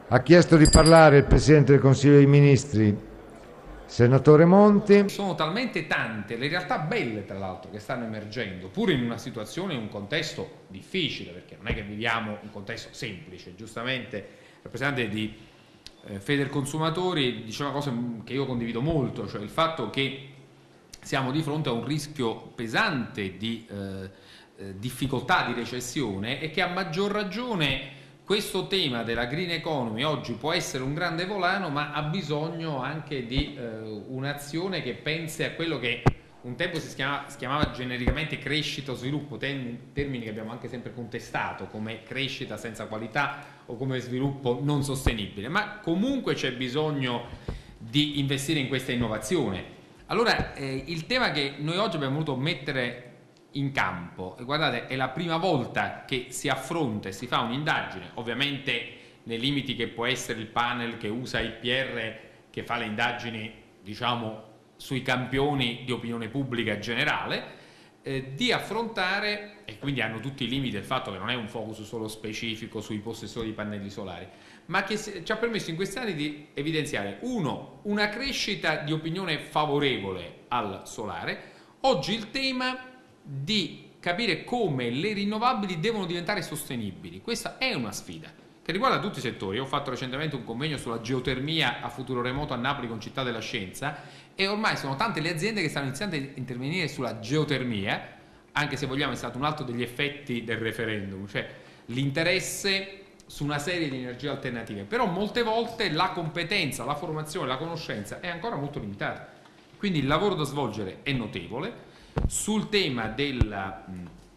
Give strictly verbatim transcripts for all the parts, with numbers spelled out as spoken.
Ha chiesto di parlare il Presidente del Consiglio dei Ministri, Senatore Monti. Sono talmente tante le realtà belle, tra l'altro, che stanno emergendo, pur in una situazione, in un contesto difficile, perché non è che viviamo un contesto semplice. Giustamente il rappresentante di eh, Federconsumatori diceva una cosa che io condivido molto, cioè il fatto che siamo di fronte a un rischio pesante di eh, eh, difficoltà di recessione e che a maggior ragione questo tema della green economy oggi può essere un grande volano, ma ha bisogno anche di eh, un'azione che pensi a quello che un tempo si chiamava, si chiamava genericamente crescita o sviluppo, termini che abbiamo anche sempre contestato come crescita senza qualità o come sviluppo non sostenibile, ma comunque c'è bisogno di investire in questa innovazione. Allora eh, il tema che noi oggi abbiamo voluto mettere in campo, e guardate, è la prima volta che si affronta e si fa un'indagine, ovviamente nei limiti che può essere il panel che usa I P R, che fa le indagini diciamo sui campioni di opinione pubblica generale, eh, di affrontare, e quindi hanno tutti i limiti del fatto che non è un focus solo specifico sui possessori di pannelli solari, ma che ci ha permesso in questi anni di evidenziare, uno, una crescita di opinione favorevole al solare. Oggi il tema di capire come le rinnovabili devono diventare sostenibili. Questa è una sfida che riguarda tutti i settori. Io ho fatto recentemente un convegno sulla geotermia a futuro remoto a Napoli con Città della Scienza, e ormai sono tante le aziende che stanno iniziando a intervenire sulla geotermia, anche se vogliamo è stato un altro degli effetti del referendum, cioè l'interesse su una serie di energie alternative. Però molte volte la competenza, la formazione, la conoscenza è ancora molto limitata, quindi il lavoro da svolgere è notevole. Sul tema della,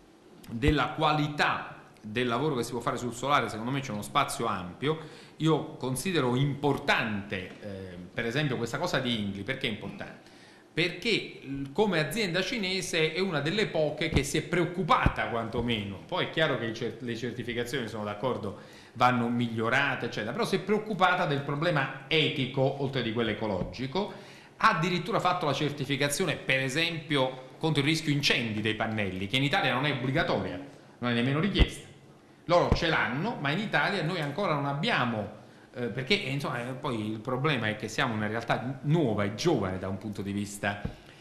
della qualità del lavoro che si può fare sul solare, secondo me c'è uno spazio ampio. Io considero importante eh, per esempio questa cosa di Ingli. Perché è importante? Perché come azienda cinese è una delle poche che si è preoccupata quantomeno, poi è chiaro che le certificazioni, sono d'accordo, vanno migliorate eccetera, però si è preoccupata del problema etico oltre di quello ecologico. Ha addirittura fatto la certificazione per esempio contro il rischio incendi dei pannelli, che in Italia non è obbligatoria, non è nemmeno richiesta. Loro ce l'hanno, ma in Italia noi ancora non abbiamo, eh, perché insomma poi il problema è che siamo una realtà nuova e giovane da un punto di vista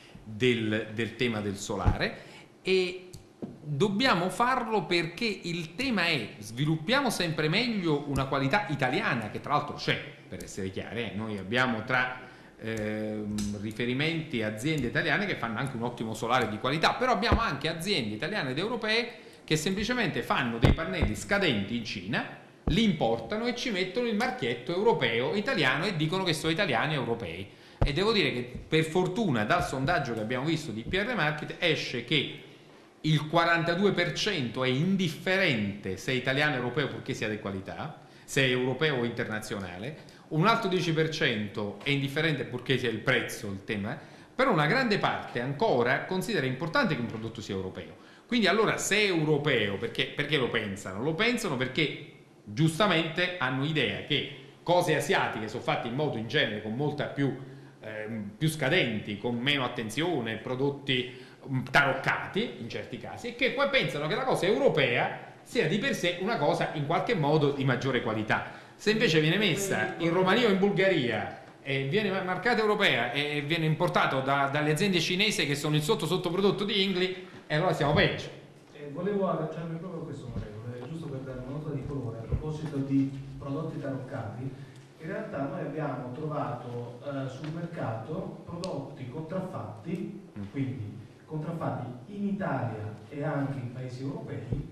del, del tema del solare, e dobbiamo farlo perché il tema è: sviluppiamo sempre meglio una qualità italiana, che tra l'altro c'è, per essere chiari, eh. Noi abbiamo tra Eh, riferimenti aziende italiane che fanno anche un ottimo solare di qualità, però abbiamo anche aziende italiane ed europee che semplicemente fanno dei pannelli scadenti in Cina, li importano e ci mettono il marchietto europeo italiano e dicono che sono italiani e europei. E devo dire che per fortuna dal sondaggio che abbiamo visto di P R Market esce che il quarantadue per cento è indifferente se è italiano o europeo purché sia di qualità, se è europeo o internazionale. Un altro dieci per cento è indifferente purché sia il prezzo il tema, però una grande parte ancora considera importante che un prodotto sia europeo. Quindi allora se è europeo, perché, perché lo pensano? Lo pensano perché giustamente hanno idea che cose asiatiche sono fatte in modo in genere con molta più, eh, più scadenti, con meno attenzione, prodotti taroccati in certi casi, e che poi pensano che la cosa europea sia di per sé una cosa in qualche modo di maggiore qualità. Se invece viene messa in Romania o in Bulgaria e viene marcata europea e viene importato da, dalle aziende cinesi che sono il sotto sottoprodotto di Ingli, e allora siamo peggio. Eh, volevo agganciarmi proprio a questo, onorevole, giusto per dare una nota di colore a proposito di prodotti taroccati. In realtà noi abbiamo trovato eh, sul mercato prodotti contraffatti, mm. quindi contraffatti in Italia e anche in paesi europei,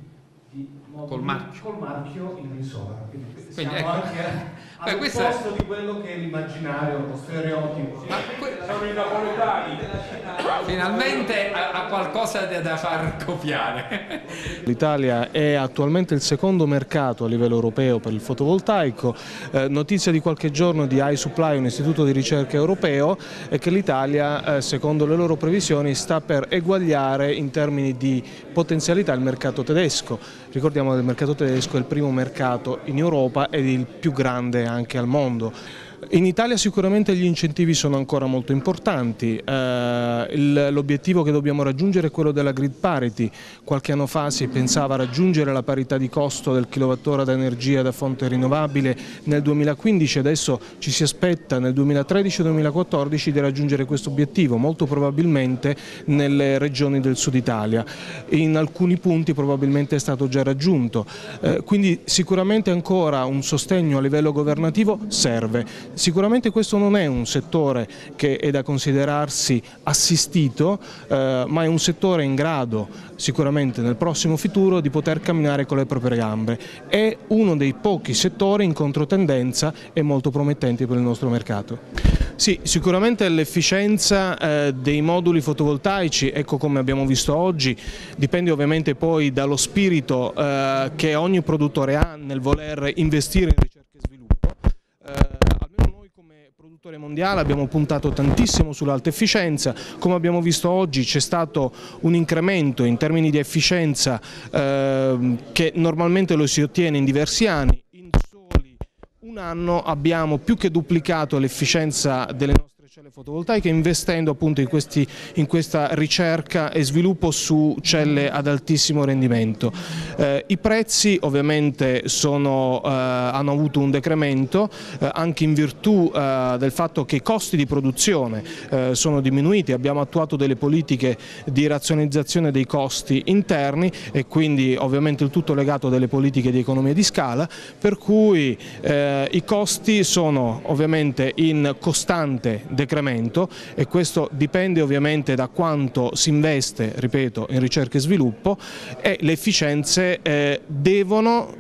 col marchio. col marchio Inglisora, quindi, quindi siamo ecco. anche all'opposto di quello che è l'immaginario, lo stereotipo. Ma que- sono i napoletani. Finalmente ha, ha qualcosa da, da far copiare. L'Italia è attualmente il secondo mercato a livello europeo per il fotovoltaico. Eh, notizia di qualche giorno di iSupply, un istituto di ricerca europeo, è che l'Italia, eh, secondo le loro previsioni, sta per eguagliare in termini di potenzialità il mercato tedesco. Ricordiamo che il mercato tedesco è il primo mercato in Europa ed il più grande anche al mondo. In Italia sicuramente gli incentivi sono ancora molto importanti, eh, l'obiettivo che dobbiamo raggiungere è quello della grid parity. Qualche anno fa si pensava raggiungere la parità di costo del kilowattora d'energia da fonte rinnovabile nel duemilaquindici, adesso ci si aspetta nel duemilatredici duemilaquattordici di raggiungere questo obiettivo, molto probabilmente nelle regioni del sud Italia. In alcuni punti probabilmente è stato già raggiunto, eh, quindi sicuramente ancora un sostegno a livello governativo serve. Sicuramente questo non è un settore che è da considerarsi assistito, eh, ma è un settore in grado sicuramente nel prossimo futuro di poter camminare con le proprie gambe. È uno dei pochi settori in controtendenza e molto promettenti per il nostro mercato. Sì, sicuramente l'efficienza eh, dei moduli fotovoltaici, ecco come abbiamo visto oggi, dipende ovviamente poi dallo spirito eh, che ogni produttore ha nel voler investire in ricerca e sviluppo. Eh, Produttore mondiale abbiamo puntato tantissimo sull'alta efficienza, come abbiamo visto oggi c'è stato un incremento in termini di efficienza eh, che normalmente lo si ottiene in diversi anni. In soli un anno abbiamo più che duplicato l'efficienza delle nostre celle fotovoltaiche, investendo appunto in, questi, in questa ricerca e sviluppo su celle ad altissimo rendimento. Eh, I prezzi ovviamente sono, eh, hanno avuto un decremento eh, anche in virtù eh, del fatto che i costi di produzione eh, sono diminuiti, abbiamo attuato delle politiche di razionalizzazione dei costi interni e quindi ovviamente il tutto legato a delle politiche di economia di scala, per cui eh, i costi sono ovviamente in costante decremento decremento e questo dipende ovviamente da quanto si investe, ripeto, in ricerca e sviluppo, e le efficienze eh, devono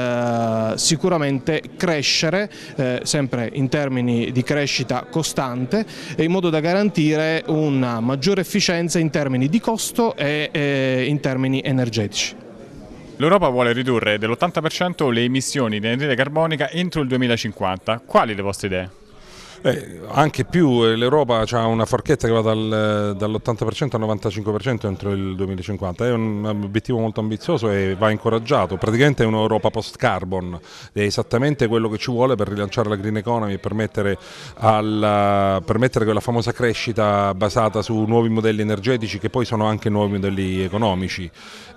eh, sicuramente crescere, eh, sempre in termini di crescita costante, in modo da garantire una maggiore efficienza in termini di costo e eh, in termini energetici. L'Europa vuole ridurre dell'ottanta per cento le emissioni di anidride carbonica entro il duemilacinquanta. Quali le vostre idee? Eh, anche più, l'Europa ha una forchetta che va dal, dall'ottanta per cento al novantacinque per cento entro il duemilacinquanta, è un obiettivo molto ambizioso e va incoraggiato, praticamente è un'Europa post-carbon, è esattamente quello che ci vuole per rilanciare la green economy e permettere, alla, permettere quella famosa crescita basata su nuovi modelli energetici che poi sono anche nuovi modelli economici.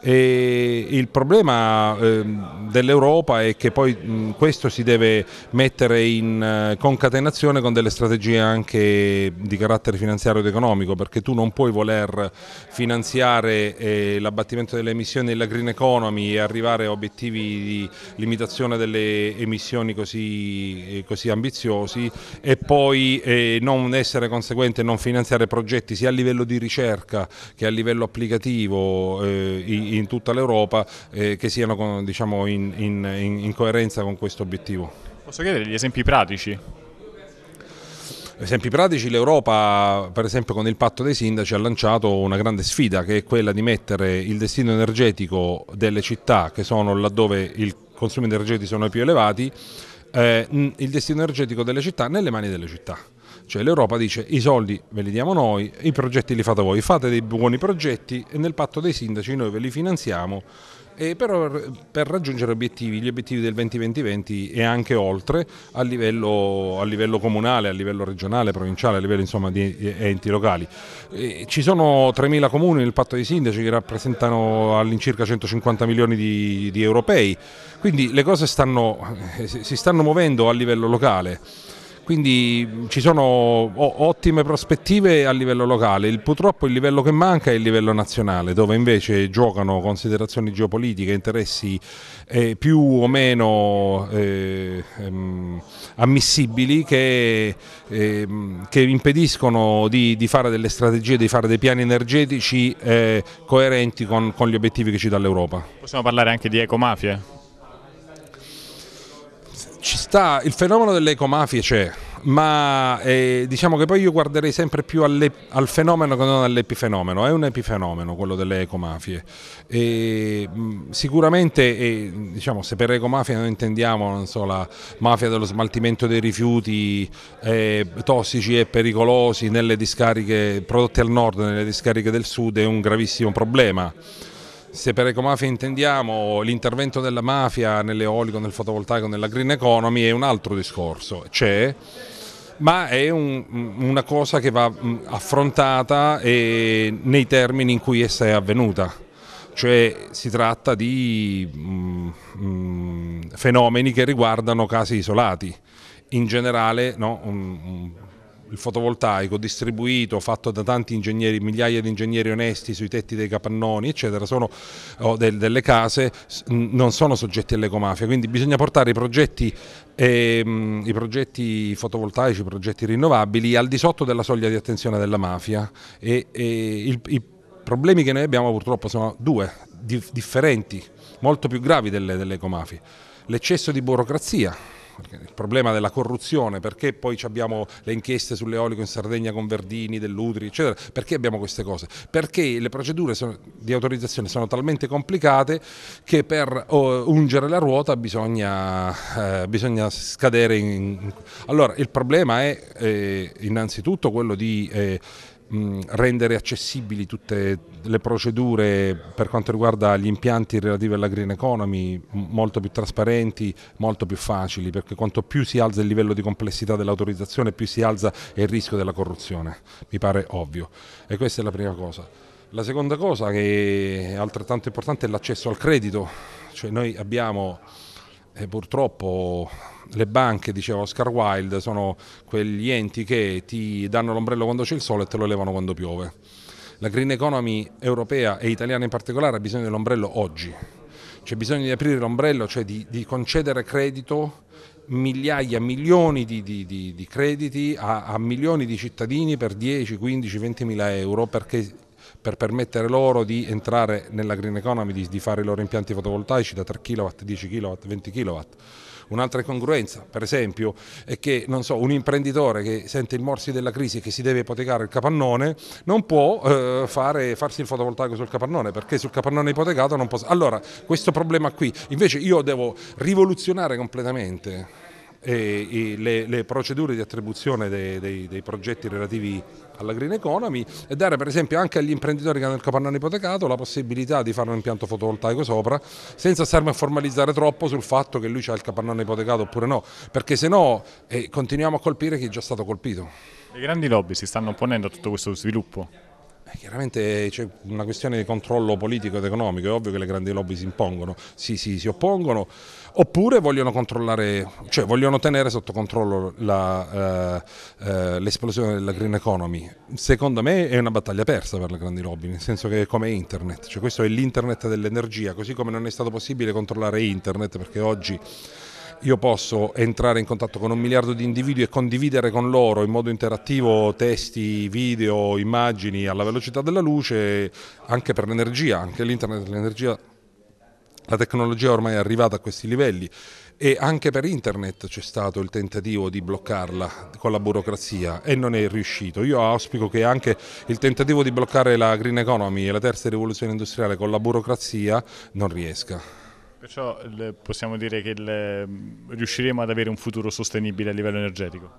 E il problema eh, dell'Europa è che poi mh, questo si deve mettere in uh, concatenazione con delle strategie anche di carattere finanziario ed economico, perché tu non puoi voler finanziare eh, l'abbattimento delle emissioni della green economy e arrivare a obiettivi di limitazione delle emissioni così, eh, così ambiziosi e poi eh, non essere conseguente e non finanziare progetti sia a livello di ricerca che a livello applicativo eh, in tutta l'Europa eh, che siano con, diciamo, in, in, in coerenza con questo obiettivo. Posso chiedere degli esempi pratici? Esempi pratici, l'Europa per esempio con il patto dei sindaci ha lanciato una grande sfida che è quella di mettere il destino energetico delle città che sono laddove i consumi energetici sono più elevati, eh, il destino energetico delle città nelle mani delle città. Cioè l'Europa dice i soldi ve li diamo noi, i progetti li fate voi, fate dei buoni progetti e nel patto dei sindaci noi ve li finanziamo e però per raggiungere obiettivi, gli obiettivi del venti venti venti e anche oltre a livello, a livello comunale, a livello regionale, provinciale, a livello insomma di enti locali. E ci sono tremila comuni nel patto dei sindaci che rappresentano all'incirca centocinquanta milioni di, di europei, quindi le cose stanno, si stanno muovendo a livello locale. Quindi ci sono ottime prospettive a livello locale, il, purtroppo il livello che manca è il livello nazionale, dove invece giocano considerazioni geopolitiche, interessi eh, più o meno eh, ehm, ammissibili che, eh, che impediscono di, di fare delle strategie, di fare dei piani energetici eh, coerenti con, con gli obiettivi che ci dà l'Europa. Possiamo parlare anche di ecomafie? Ci sta, il fenomeno delle ecomafie c'è, ma eh, diciamo che poi io guarderei sempre più al fenomeno che non all'epifenomeno, è un epifenomeno quello delle ecomafie. E, mh, sicuramente eh, diciamo, se per ecomafia noi intendiamo non so, la mafia dello smaltimento dei rifiuti eh, tossici e pericolosi nelle discariche prodotti al nord, nelle discariche del sud è un gravissimo problema. Se per ecomafia intendiamo l'intervento della mafia nell'eolico, nel fotovoltaico, nella green economy è un altro discorso. C'è, ma è un, una cosa che va affrontata e nei termini in cui essa è avvenuta, cioè si tratta di mm, mm, fenomeni che riguardano casi isolati. In generale, no, un, un, il fotovoltaico distribuito, fatto da tanti ingegneri, migliaia di ingegneri onesti sui tetti dei capannoni, eccetera, sono, o del, delle case, non sono soggetti all'ecomafia, quindi bisogna portare i progetti, eh, i progetti fotovoltaici, i progetti rinnovabili al di sotto della soglia di attenzione della mafia e, e il, i problemi che noi abbiamo purtroppo sono due, di, differenti, molto più gravi delle, delle ecomafie. L'eccesso di burocrazia, il problema della corruzione, perché poi abbiamo le inchieste sull'eolico in Sardegna con Verdini, Dell'Utri, eccetera, perché abbiamo queste cose? Perché le procedure sono, di autorizzazione sono talmente complicate che per oh, ungere la ruota bisogna, eh, bisogna scadere in, in... Allora il problema è eh, innanzitutto quello di eh, rendere accessibili tutte le procedure per quanto riguarda gli impianti relativi alla green economy molto più trasparenti, molto più facili, perché quanto più si alza il livello di complessità dell'autorizzazione più si alza il rischio della corruzione, mi pare ovvio, e questa è la prima cosa. La seconda cosa che è altrettanto importante è l'accesso al credito, cioè noi abbiamo eh, purtroppo le banche, diceva Oscar Wilde, sono quegli enti che ti danno l'ombrello quando c'è il sole e te lo levano quando piove. La green economy europea e italiana in particolare ha bisogno dell'ombrello oggi, c'è bisogno di aprire l'ombrello, cioè di, di concedere credito, migliaia, milioni di, di, di, di crediti a, a milioni di cittadini per dieci, quindici, venti mila euro, perché per permettere loro di entrare nella green economy, di, di fare i loro impianti fotovoltaici da tre chilowatt, dieci chilowatt, venti chilowatt. Un'altra incongruenza, per esempio, è che non so, un imprenditore che sente i morsi della crisi e che si deve ipotecare il capannone non può eh, fare, farsi il fotovoltaico sul capannone, perché sul capannone ipotecato non può. Allora, questo problema qui, invece io devo rivoluzionare completamente E, e le, le procedure di attribuzione dei, dei, dei progetti relativi alla green economy e dare per esempio anche agli imprenditori che hanno il capannone ipotecato la possibilità di fare un impianto fotovoltaico sopra senza starmi a formalizzare troppo sul fatto che lui ha il capannone ipotecato oppure no, perché se no eh, continuiamo a colpire chi è già stato colpito. Le grandi lobby si stanno opponendo a tutto questo sviluppo? Eh, chiaramente c'è una questione di controllo politico ed economico, è ovvio che le grandi lobby si impongono, sì, sì, si oppongono, oppure vogliono controllare, cioè vogliono tenere sotto controllo la, eh, eh, l'esplosione della green economy. Secondo me è una battaglia persa per le grandi lobby, nel senso che è come internet, cioè questo è l'internet dell'energia, così come non è stato possibile controllare internet, perché oggi io posso entrare in contatto con un miliardo di individui e condividere con loro in modo interattivo testi, video, immagini alla velocità della luce, anche per l'energia, anche l'internet dell'energia, la tecnologia ormai è arrivata a questi livelli e anche per internet c'è stato il tentativo di bloccarla con la burocrazia e non è riuscito. Io auspico che anche il tentativo di bloccare la green economy e la terza rivoluzione industriale con la burocrazia non riesca. Perciò possiamo dire che il, riusciremo ad avere un futuro sostenibile a livello energetico?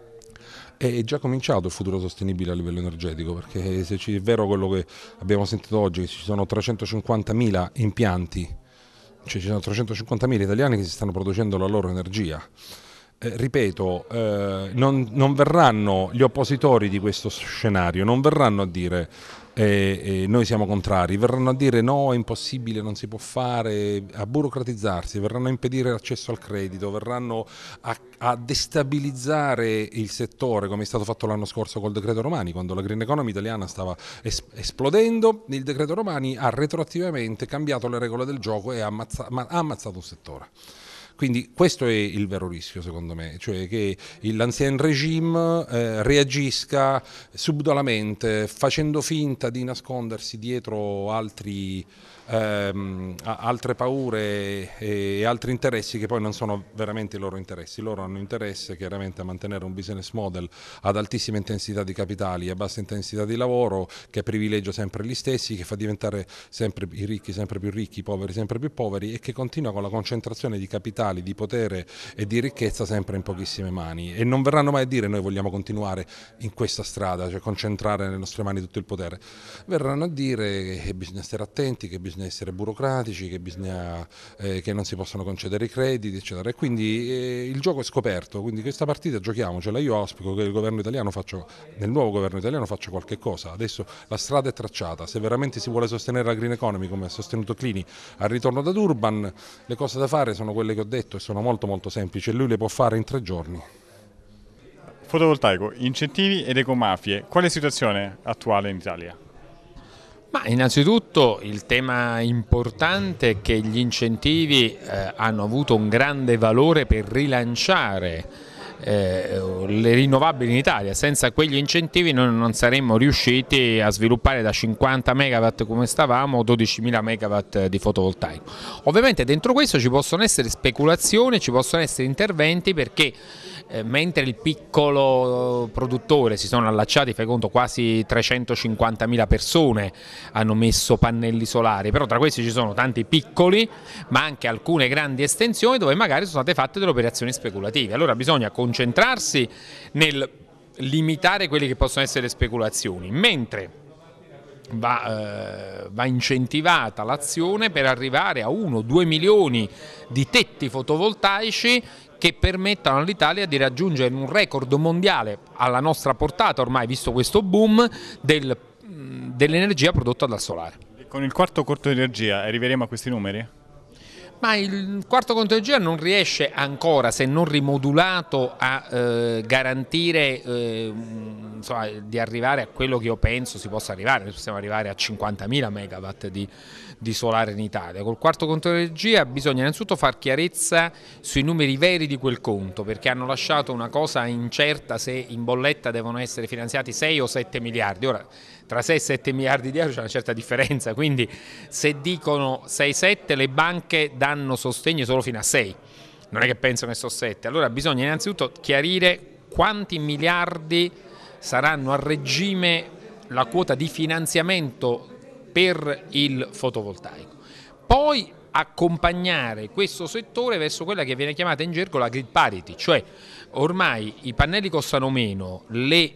È già cominciato il futuro sostenibile a livello energetico, perché se è vero quello che abbiamo sentito oggi, che ci sono trecentocinquantamila impianti, cioè ci sono trecentocinquantamila italiani che si stanno producendo la loro energia. Eh, ripeto, eh, non, non verranno gli oppositori di questo scenario, non verranno a dire eh, eh, noi siamo contrari, verranno a dire no, è impossibile, non si può fare, a burocratizzarsi, verranno a impedire l'accesso al credito, verranno a, a destabilizzare il settore come è stato fatto l'anno scorso col decreto Romani, quando la green economy italiana stava es esplodendo, il decreto Romani ha retroattivamente cambiato le regole del gioco e ha, ammazza ha ammazzato un settore. Quindi questo è il vero rischio secondo me, cioè che l'ancien regime eh, reagisca subdolamente, facendo finta di nascondersi dietro altri, ehm, altre paure e altri interessi che poi non sono veramente i loro interessi. Loro hanno interesse chiaramente a mantenere un business model ad altissima intensità di capitali e a bassa intensità di lavoro, che privilegia sempre gli stessi, che fa diventare sempre i ricchi sempre più ricchi, i poveri sempre più poveri e che continua con la concentrazione di capitali capitali, di potere e di ricchezza sempre in pochissime mani, e non verranno mai a dire noi vogliamo continuare in questa strada, cioè concentrare nelle nostre mani tutto il potere. Verranno a dire che bisogna stare attenti, che bisogna essere burocratici, che, bisogna, eh, che non si possono concedere i crediti, eccetera. E quindi eh, il gioco è scoperto, quindi questa partita giochiamocela. Io auspico che il governo italiano faccia, nel nuovo governo italiano faccia qualche cosa. Adesso la strada è tracciata, se veramente si vuole sostenere la green economy come ha sostenuto Clini al ritorno da Durban, le cose da fare sono quelle che ho detto e sono molto molto semplici e lui le può fare in tre giorni. Fotovoltaico, incentivi ed ecomafie, quale situazione attuale in Italia? Ma innanzitutto il tema importante è che gli incentivi eh, hanno avuto un grande valore per rilanciare eh, le rinnovabili in Italia. Senza quegli incentivi noi non saremmo riusciti a sviluppare da cinquanta megawatt come stavamo dodicimila megawatt di fotovoltaico. Ovviamente dentro questo ci possono essere speculazioni, ci possono essere interventi, perché eh, mentre il piccolo produttore si sono allacciati, fai conto, quasi trecentocinquantamila persone hanno messo pannelli solari, però tra questi ci sono tanti piccoli ma anche alcune grandi estensioni dove magari sono state fatte delle operazioni speculative. Allora bisogna concentrarsi nel limitare quelle che possono essere le speculazioni, mentre va, eh, va incentivata l'azione per arrivare a uno due milioni di tetti fotovoltaici che permettano all'Italia di raggiungere un record mondiale alla nostra portata, ormai visto questo boom, del, dell'energia prodotta dal solare. Con il quarto conto di energia arriveremo a questi numeri? Ma il quarto conto di energia non riesce ancora, se non rimodulato, a eh, garantire eh, insomma, di arrivare a quello che io penso si possa arrivare. Noi possiamo arrivare a cinquantamila megawatt di, di solare in Italia. Col quarto conto di energia bisogna innanzitutto far chiarezza sui numeri veri di quel conto, perché hanno lasciato una cosa incerta se in bolletta devono essere finanziati sei o sette miliardi. Ora, tra sei e sette miliardi di euro c'è una certa differenza, quindi se dicono sei sette le banche danno sostegno solo fino a sei, non è che pensano che sono sette. Allora bisogna innanzitutto chiarire quanti miliardi saranno a regime la quota di finanziamento per il fotovoltaico, poi accompagnare questo settore verso quella che viene chiamata in gergo la grid parity, cioè ormai i pannelli costano meno, le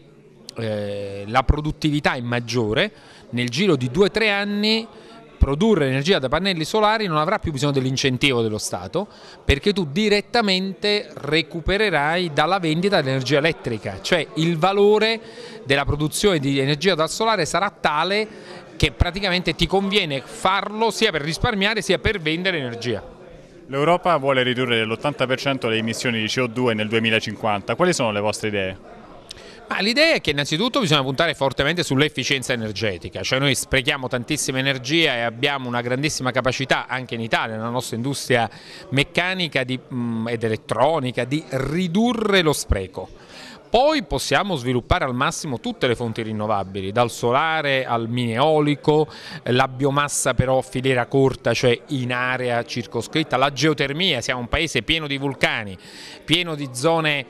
Eh, la produttività è maggiore, nel giro di due tre anni produrre energia da pannelli solari non avrà più bisogno dell'incentivo dello Stato, perché tu direttamente recupererai dalla vendita dell'energia elettrica, cioè il valore della produzione di energia dal solare sarà tale che praticamente ti conviene farlo sia per risparmiare sia per vendere energia. L'Europa vuole ridurre dell'ottanta per cento le emissioni di C O due nel duemilacinquanta, quali sono le vostre idee? L'idea è che innanzitutto bisogna puntare fortemente sull'efficienza energetica, cioè noi sprechiamo tantissima energia e abbiamo una grandissima capacità anche in Italia, nella nostra industria meccanica di, mh, ed elettronica, di ridurre lo spreco. Poi possiamo sviluppare al massimo tutte le fonti rinnovabili, dal solare al mini eolico, la biomassa però filiera corta, cioè in area circoscritta, la geotermia, siamo un paese pieno di vulcani, pieno di zone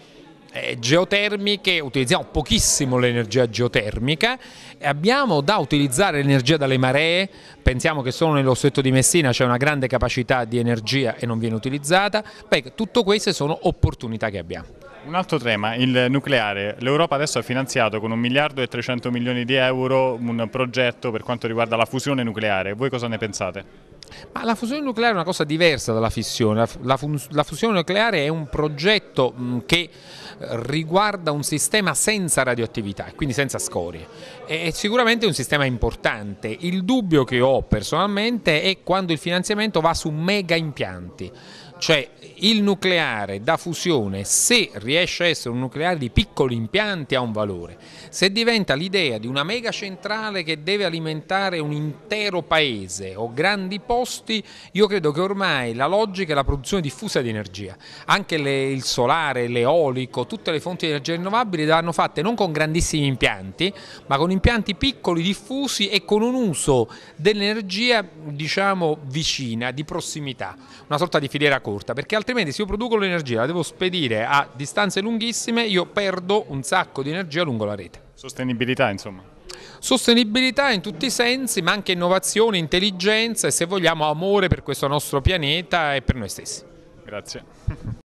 geotermiche, utilizziamo pochissimo l'energia geotermica, abbiamo da utilizzare l'energia dalle maree, pensiamo che solo nello Stretto di Messina c'è una grande capacità di energia e non viene utilizzata. Beh, tutto queste sono opportunità che abbiamo. Un altro tema, il nucleare. L'Europa adesso ha finanziato con un miliardo e trecento milioni di euro un progetto per quanto riguarda la fusione nucleare. Voi cosa ne pensate? Ma la fusione nucleare è una cosa diversa dalla fissione. La, la, la fusione nucleare è un progetto mh, che riguarda un sistema senza radioattività, quindi senza scorie. È sicuramente un sistema importante. Il dubbio che ho personalmente è quando il finanziamento va su mega impianti. Cioè il nucleare da fusione, se riesce a essere un nucleare di piccoli impianti, ha un valore. Se diventa l'idea di una mega centrale che deve alimentare un intero paese o grandi posti, io credo che ormai la logica è la produzione diffusa di energia. Anche le, il solare, l'eolico, tutte le fonti di energia rinnovabili vanno fatte non con grandissimi impianti, ma con impianti piccoli, diffusi e con un uso dell'energia, diciamo, vicina, di prossimità, una sorta di filiera corta, perché altrimenti se io produco l'energia, la devo spedire a distanze lunghissime, io perdo un sacco di energia lungo la rete. Sostenibilità, insomma. Sostenibilità in tutti i sensi, ma anche innovazione, intelligenza e, se vogliamo, amore per questo nostro pianeta e per noi stessi. Grazie.